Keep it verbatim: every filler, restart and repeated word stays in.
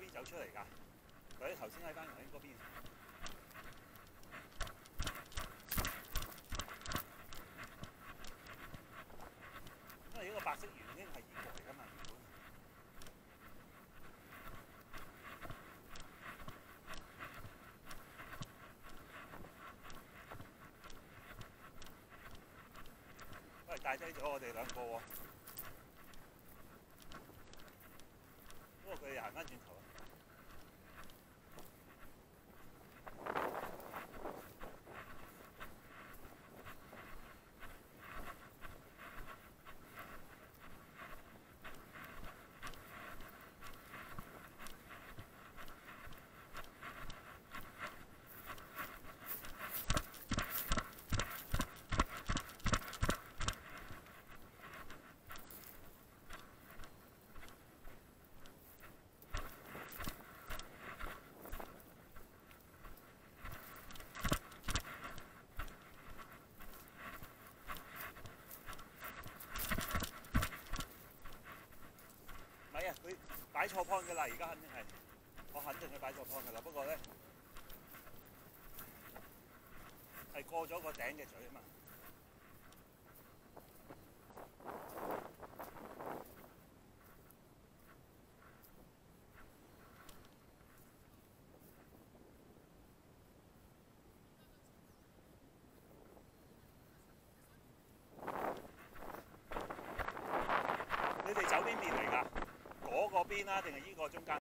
邊走出嚟㗎？佢頭先喺翻喺嗰邊。因為呢個白色圓已經係英國嚟㗎嘛，原本。喂，帶低咗我哋兩個喎。不過佢哋行翻轉頭啦。佢擺錯 point 㗎啦，而家肯定係，我肯定佢擺錯 point 㗎啦。不過咧，係過咗個頂嘅嘴啊嘛。你哋走邊邊嚟㗎？嗰個邊啊，定係依個中間